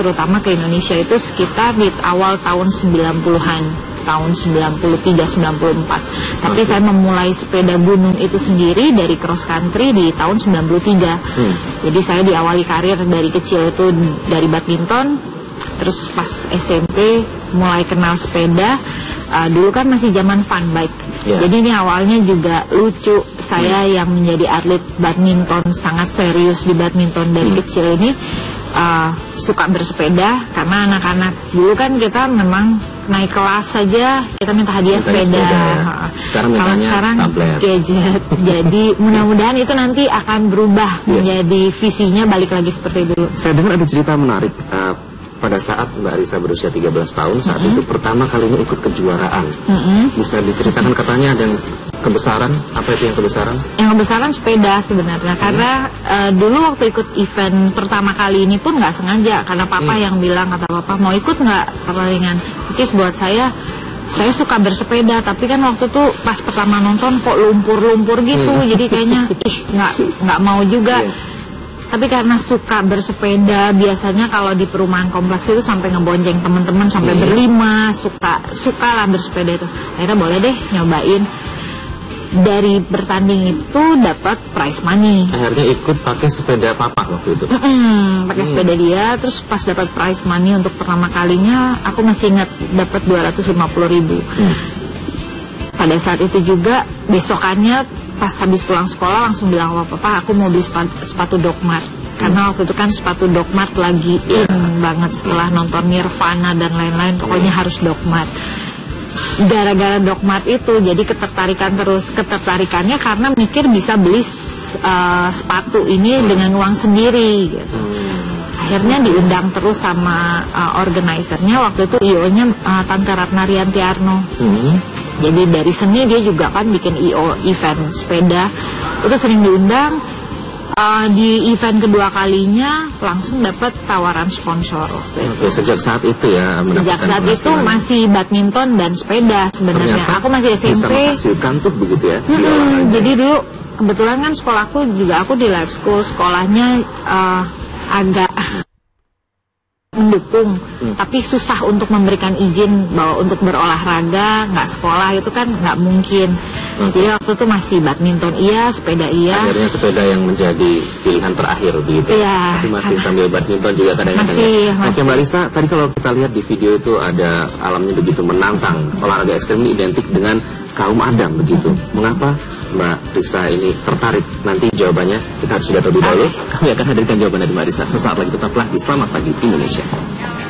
terutama ke Indonesia itu sekitar di awal tahun 90-an, tahun 93-94. Tapi saya memulai sepeda gunung itu sendiri dari cross country di tahun 93. Jadi saya diawali karir dari kecil itu dari badminton, terus pas SMP mulai kenal sepeda. Dulu kan masih zaman fun bike. Jadi ini awalnya juga lucu. Saya yang menjadi atlet badminton sangat serius di badminton dari kecil ini suka bersepeda karena anak-anak dulu kan kita memang naik kelas saja kita minta hadiah sepeda. Kalau sekarang gadget. Jadi mudah-mudahan itu nanti akan berubah menjadi visinya balik lagi seperti dulu. Saya dengar ada cerita menarik. Pada saat Mbak Risa berusia 13 tahun, saat itu pertama kalinya ikut kejuaraan. Bisa diceritakan, katanya ada yang kebesaran, apa itu yang kebesaran? Yang kebesaran sepeda sebenarnya, karena dulu waktu ikut event pertama kali ini pun nggak sengaja, karena papa yang bilang, kata papa, mau ikut nggak pertandingan? Terus buat saya suka bersepeda, tapi kan waktu itu pas pertama nonton kok lumpur-lumpur gitu, jadi kayaknya nggak mau juga. Tapi karena suka bersepeda, biasanya kalau di perumahan kompleks itu sampai ngebonceng teman-teman sampai berlima, suka lah bersepeda itu. Akhirnya boleh deh nyobain. Dari bertanding itu dapat prize money. Akhirnya ikut pakai sepeda papa waktu itu. Pakai sepeda dia, terus pas dapat prize money untuk pertama kalinya, aku masih ingat dapat 250.000. Pada saat itu juga besokannya pas habis pulang sekolah langsung bilang sama papa, aku mau beli sepatu Doc Mart. Karena waktu itu kan sepatu Doc Mart lagi in banget setelah nonton Nirvana dan lain-lain, pokoknya harus Doc Mart. Gara-gara Doc Mart itu jadi ketertarikannya karena mikir bisa beli sepatu ini dengan uang sendiri gitu. Akhirnya diundang terus sama organizernya, waktu itu IO-nya Tante Ratna Riantiarno. Jadi dari seni dia juga kan bikin IO event sepeda, itu sering diundang. Di event kedua kalinya langsung dapat tawaran sponsor. Sejak saat itu ya. Sejak saat itu masih badminton dan sepeda sebenarnya. Aku masih SMP. Bisa menghasilkan tuh begitu ya. Jadi dulu kebetulan kan sekolahku juga aku di life school, sekolahnya agak mendukung, tapi susah untuk memberikan izin bahwa untuk berolahraga nggak sekolah itu kan nggak mungkin. Jadi waktu itu masih badminton iya, sepeda iya. Akhirnya sepeda yang menjadi pilihan terakhir begitu. Iya. Tapi masih sambil badminton juga kadang-kadang. Masih. Oke Mbak Risa, tadi kalau kita lihat di video itu ada alamnya begitu menantang, olahraga ekstrem ini identik dengan kaum Adam begitu. Mengapa Mbak Risa ini tertarik? Nanti jawabannya kita harus sudah terlebih dahulu. Kami akan hadirkan jawaban dari Mbak Risa sesaat lagi, tetaplah di Selamat Pagi Indonesia.